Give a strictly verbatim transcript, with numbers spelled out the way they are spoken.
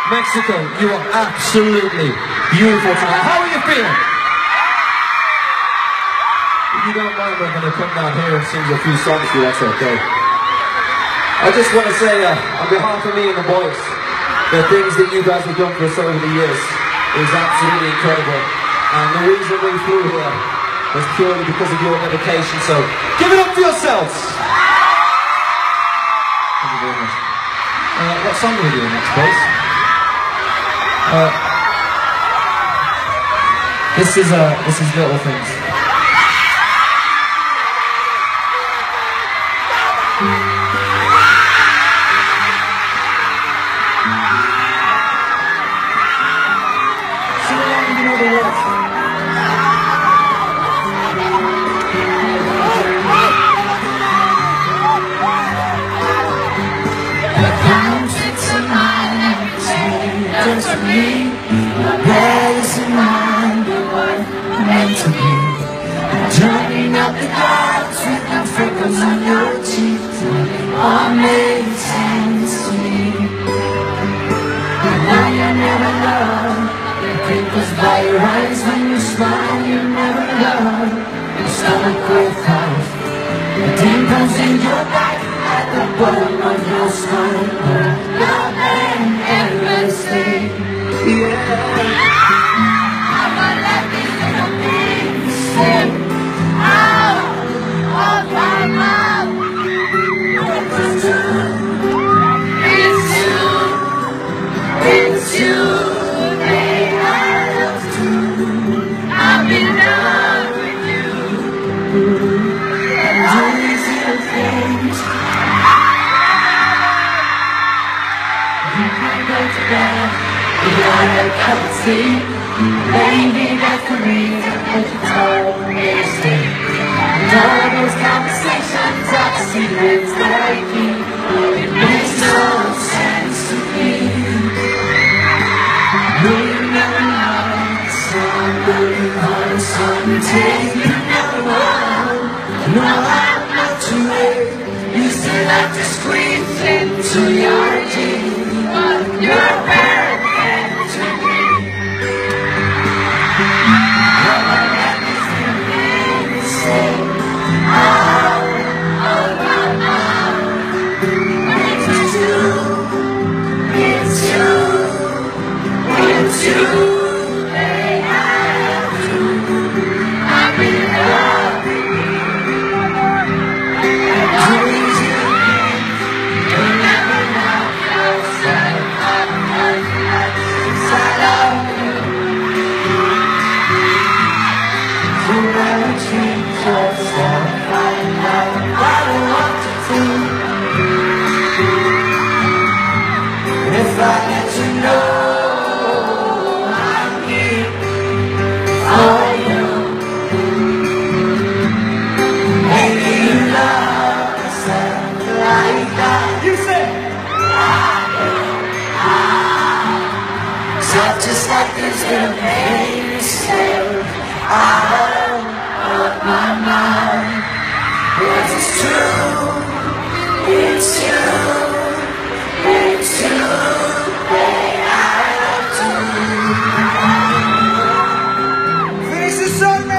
Mexico, you are absolutely beautiful tonight. How are you feeling? If you don't mind, I'm going to come down here and sing you a few songs for you, that's okay. I just want to say, uh, on behalf of me and the boys, the things that you guys have done for us over the years is absolutely incredible. And the reason we flew here was purely because of your dedication, so give it up for yourselves! Thank you very much. Uh, what song are we doing next, boys? Uh, this is uh, this is Little Things. Sing along if you know the words. The fountains of mine just for me. My belly's in mind, but what I'm meant to be. Turning up the clouds with the freckles on your cheeks. All makes sense to me. I know you never loved. The crinkles by your eyes when you smile. You never loved your stomach without the dimples in your back at the bottom of your spine. Love and endlessly. Yeah. I'ma let these little things slip out of my mouth. It's you, it's you, it's you, babe, I love you. I'm in love with you. And all these little things. You might go to bed. You want a cup of tea, baby, that's the reason that you told me to stay. And all those conversations are the secrets that I keep. It makes no sense to me. No, you never know, somebody on some take you never know. No, I'm not too late. You still have to squeeze into your jeans, but you're bad. Just like this little baby said, out of my mind. Yes, it's true, it's you, it's you, babe, I love you. Finish the song now.